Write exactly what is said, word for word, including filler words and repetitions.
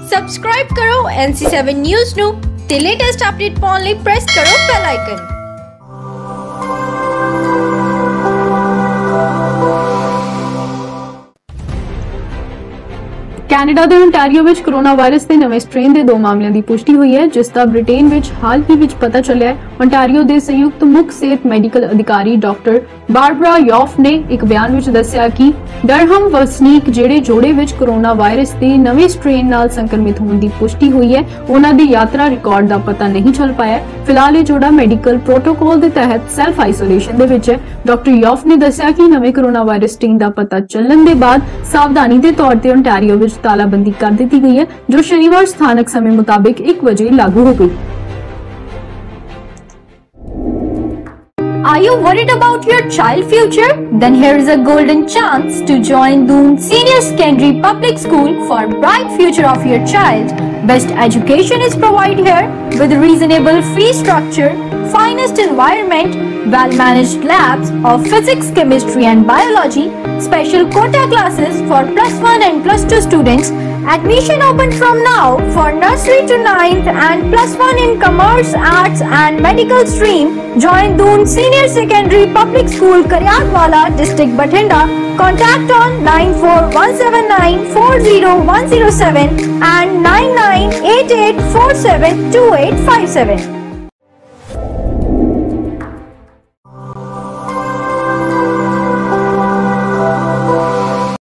Subscribe करो N C seven news નું તે લેટેસ્ટ અપડેટ પામવા પ્રેસ કરો બેલ આઇકન। ਕੈਨੇਡਾ ਦੇ ਓਨਟਾਰੀਓ ਵਿੱਚ ਕੋਰੋਨਾ ਵਾਇਰਸ ਦੇ ਨਵੇਂ ਸਟ੍ਰੇਨ ਦੇ ਦੋ ਮਾਮਲਿਆਂ ਦੀ ਪੁਸ਼ਟੀ ਹੋਈ ਹੈ, ਜਿਸ ਦਾ ਬ੍ਰਿਟੇਨ ਵਿੱਚ ਹਾਲ ਹੀ ਵਿੱਚ ਪਤਾ ਚੱਲਿਆ ਹੈ। ਓਨਟਾਰੀਓ ਦੇ ਸੰਯੁਕਤ ਮੁੱਖ ਸਿਹਤ ਮੈਡੀਕਲ ਅਧਿਕਾਰੀ ਡਾਕਟਰ ਬਾਰਬਰਾ ਯੌਫ ਨੇ ਇੱਕ ਬਿਆਨ ਵਿੱਚ ਦੱਸਿਆ ਕਿ ਡਰਹਮ ਵਸਨੀਕ ਜਿਹੜੇ ਜੋੜੇ ਵਿੱਚ ਕੋਰੋਨਾ ਵਾਇਰਸ ਦੇ ਨਵੇਂ ਸਟ੍ਰੇਨ ਨਾਲ ਸੰਕਰਮਿਤ ਹੋਣ ਦੀ ਪੁਸ਼ਟੀ ਹੋਈ ਹੈ, ਉਹਨਾਂ ਦੀ ਯਾਤਰਾ ਰਿਕਾਰਡ ਦਾ ਪਤਾ ਨਹੀਂ ਚੱਲ ਪਾਇਆ। ਫਿਲਹਾਲ ਇਹ ਜੋੜਾ ਮੈਡੀਕਲ ਪ੍ਰੋਟੋਕਾਲ ਦੇ ਤਹਿਤ ਸੈਲਫ ਆਈਸੋਲੇਸ਼ਨ ਦੇ ਵਿੱਚ ਹੈ। ਡਾਕਟਰ ਯੌਫ ਨੇ ਦੱਸਿਆ ਕਿ ਨਵੇਂ ਕੋਰੋਨਾ ਵਾਇਰਸ ਸਟ੍ਰੇਨ ਦਾ ਪਤਾ ਚੱਲਣ ਦੇ ਬਾਅਦ ਸਾਵਧਾਨੀ ਦੇ ਤੌਰ ਤੇ ਓਨਟਾਰੀਓ ਵਿੱਚ तालाबंदी कर दी गई है, जो शनिवार स्थानक समय मुताबिक एक बजे लागू हो गई। Are you worried about your child future? Then here is a golden chance to join Doon Senior Secondary Public School for bright future of your child. Best education is provided here with reasonable fee structure, finest environment, well-managed labs of physics, chemistry and biology, special quota classes for plus one and plus two students. Admission open from now for nursery to ninth and plus one in commerce, arts and medical stream. Join Doon Senior Secondary Public School, Karyatwala, District Bathinda. Contact on nine four one seven nine four zero one zero seven and nine nine eight eight four seven two eight five seven.